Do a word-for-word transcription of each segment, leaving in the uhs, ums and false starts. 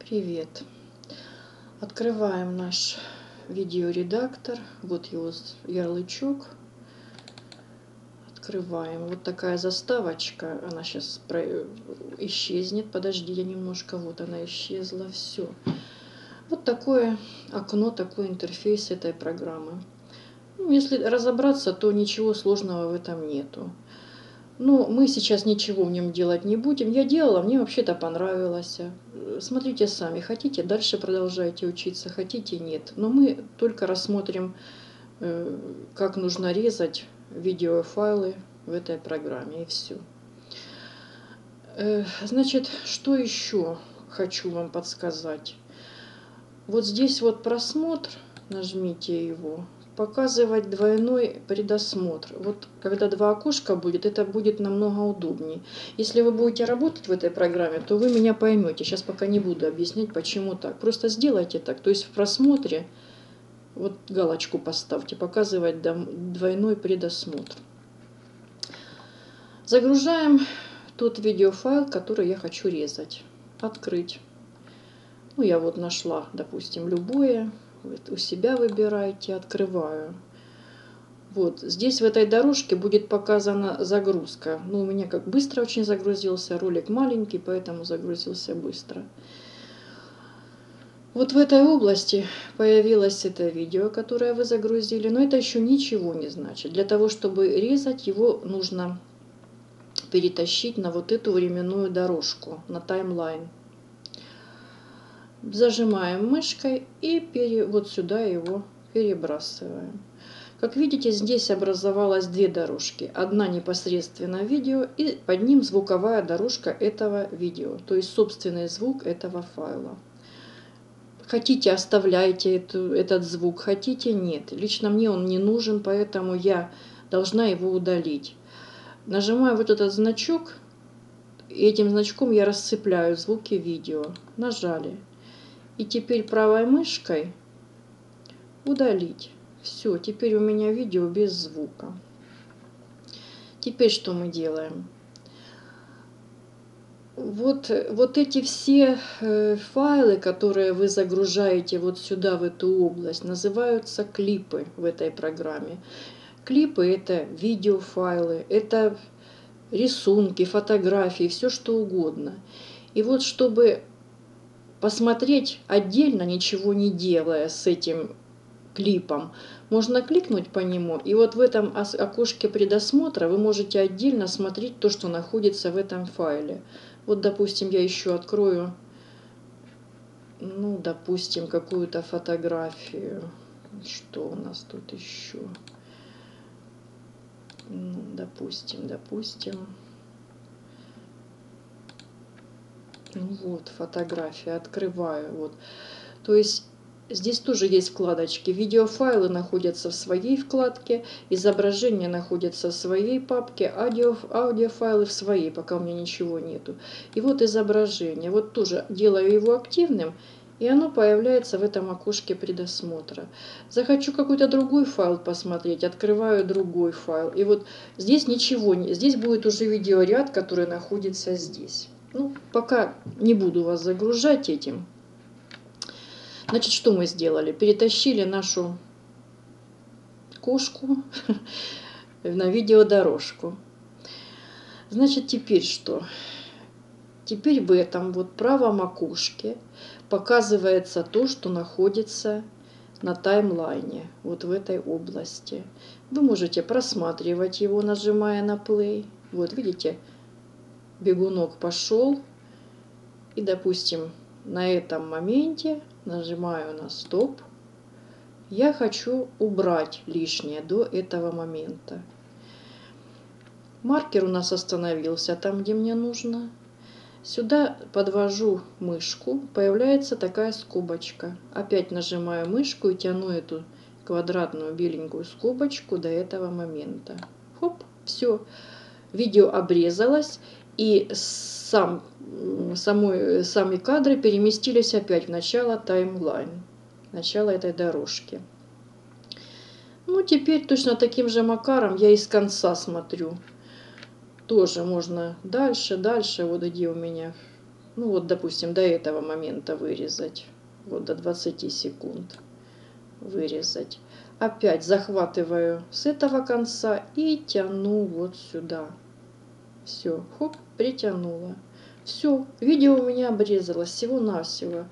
Привет! Открываем наш видеоредактор. Вот его ярлычок. Открываем. Вот такая заставочка. Она сейчас исчезнет. Подожди, я немножко. Вот она исчезла. Все. Вот такое окно, такой интерфейс этой программы. Ну, если разобраться, то ничего сложного в этом нету. Но мы сейчас ничего в нем делать не будем. Я делала, мне вообще-то понравилось. Смотрите сами, хотите, дальше продолжайте учиться, хотите, нет. Но мы только рассмотрим, как нужно резать видеофайлы в этой программе, и все. Значит, что еще хочу вам подсказать. Вот здесь вот просмотр, нажмите его. Показывать двойной предосмотр. Вот когда два окошка будет, это будет намного удобнее. Если вы будете работать в этой программе, то вы меня поймете. Сейчас пока не буду объяснять, почему так. Просто сделайте так. То есть в просмотре вот галочку поставьте, показывать двойной предосмотр. Загружаем тот видеофайл, который я хочу резать. Открыть. Ну, я вот нашла, допустим, любое. Вы у себя выбираете, открываю. Вот здесь в этой дорожке будет показана загрузка. Ну, у меня как быстро очень загрузился, ролик маленький, поэтому загрузился быстро. Вот в этой области появилось это видео, которое вы загрузили, но это еще ничего не значит. Для того, чтобы резать, его нужно перетащить на вот эту временную дорожку, на таймлайн. Зажимаем мышкой и пере, вот сюда его перебрасываем. Как видите, здесь образовалось две дорожки. Одна непосредственно видео и под ним звуковая дорожка этого видео, то есть собственный звук этого файла. Хотите, оставляйте эту, этот звук, хотите, нет. Лично мне он не нужен, поэтому я должна его удалить. Нажимаю вот этот значок, и этим значком я рассыпляю звуки видео. Нажали. И теперь правой мышкой удалить. Все, теперь у меня видео без звука. Теперь что мы делаем? Вот, вот эти все э, файлы, которые вы загружаете вот сюда, в эту область, называются клипы в этой программе. Клипы — это видеофайлы, это рисунки, фотографии, все что угодно. И вот чтобы посмотреть отдельно, ничего не делая с этим клипом, можно кликнуть по нему, и вот в этом окошке предосмотра вы можете отдельно смотреть то, что находится в этом файле. Вот, допустим, я еще открою, ну, допустим, какую-то фотографию. Что у нас тут еще? Ну, допустим, допустим. Ну вот, фотография, открываю. Вот. То есть здесь тоже есть вкладочки. Видеофайлы находятся в своей вкладке, изображения находятся в своей папке, аудио, аудиофайлы в своей, пока у меня ничего нету. И вот изображение. Вот тоже делаю его активным, и оно появляется в этом окошке предосмотра. Захочу какой-то другой файл посмотреть, открываю другой файл. И вот здесь ничего не... Здесь будет уже видеоряд, который находится здесь. Ну, пока не буду вас загружать этим. Значит, что мы сделали? Перетащили нашу кошку на видеодорожку. Значит, теперь что? Теперь в этом вот правом окошке показывается то, что находится на таймлайне, вот в этой области. Вы можете просматривать его, нажимая на play. Вот, видите, бегунок пошел. И, допустим, на этом моменте нажимаю на стоп. Я хочу убрать лишнее до этого момента. Маркер у нас остановился там, где мне нужно. Сюда подвожу мышку, появляется такая скобочка. Опять нажимаю мышку и тяну эту квадратную беленькую скобочку до этого момента. Хоп, все. Видео обрезалось, и сам, самой, сами кадры переместились опять в начало таймлайн, начало этой дорожки. Ну, теперь точно таким же макаром я из конца смотрю. Тоже можно дальше, дальше, вот где у меня. Ну вот, допустим, до этого момента вырезать. Вот до двадцати секунд вырезать. Опять захватываю с этого конца и тяну вот сюда. Все, хоп, притянула. Все, видео у меня обрезалось всего-навсего.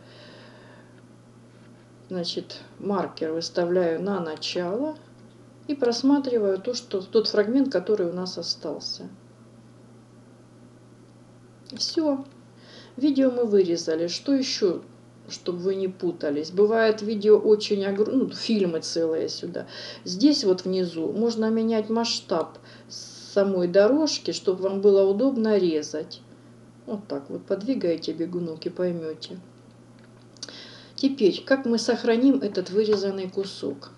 Значит, маркер выставляю на начало и просматриваю то, что, тот фрагмент, который у нас остался. Все, видео мы вырезали. Что еще, чтобы вы не путались? Бывает видео очень огромное, ну, фильмы целые сюда. Здесь вот внизу можно менять масштаб самой дорожки, чтобы вам было удобно резать. Вот так вот подвигаете бегунок и поймете. Теперь, как мы сохраним этот вырезанный кусок?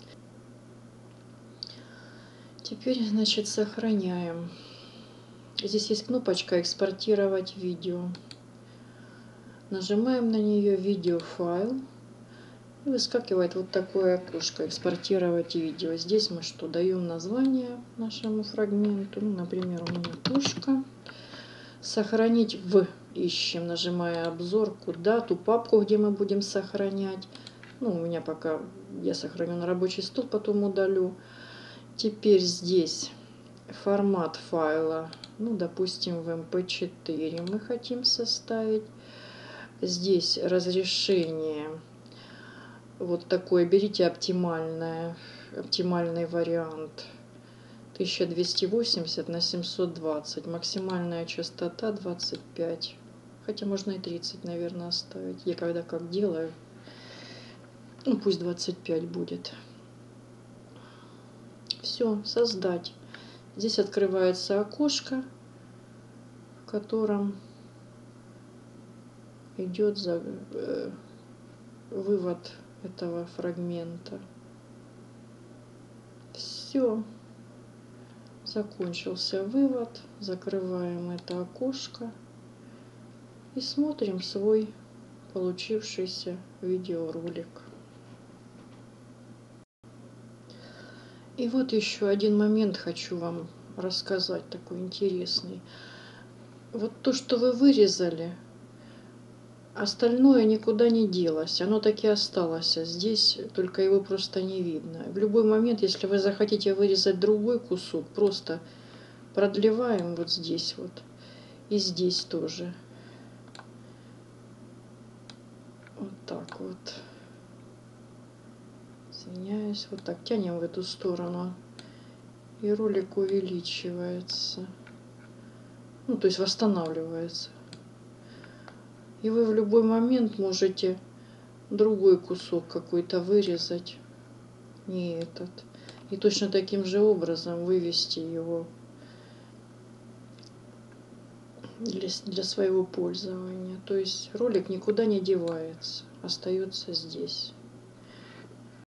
Теперь, значит, сохраняем. Здесь есть кнопочка «Экспортировать видео». Нажимаем на нее «Видеофайл». И выскакивает вот такое окошко «Экспортировать видео». Здесь мы что? Даем название нашему фрагменту. Ну, например, у меня пушка. Сохранить в. Ищем, нажимая обзорку, дату, папку, где мы будем сохранять. Ну, у меня пока я сохраню на рабочий стол, потом удалю. Теперь здесь формат файла. Ну, допустим, в эм пэ четыре мы хотим составить. Здесь разрешение вот такое. Берите оптимальное, оптимальный вариант. тысяча двести восемьдесят на семьсот двадцать. Максимальная частота двадцать пять. Хотя можно и тридцать, наверное, оставить. Я когда как делаю. Ну, пусть двадцать пять будет. Все, создать. Здесь открывается окошко, в котором идет за, э, вывод этого фрагмента. Все. Закончился вывод. Закрываем это окошко. И смотрим свой получившийся видеоролик. И вот еще один момент хочу вам рассказать, такой интересный. Вот то, что вы вырезали, остальное никуда не делось. Оно таки осталось. А здесь только его просто не видно. В любой момент, если вы захотите вырезать другой кусок, просто продлеваем вот здесь вот. И здесь тоже. Вот так вот. Извиняюсь. Вот так тянем в эту сторону. И ролик увеличивается. Ну, то есть восстанавливается. И вы в любой момент можете другой кусок какой-то вырезать. Не этот. И точно таким же образом вывести его для, для своего пользования. То есть ролик никуда не девается. Остается здесь.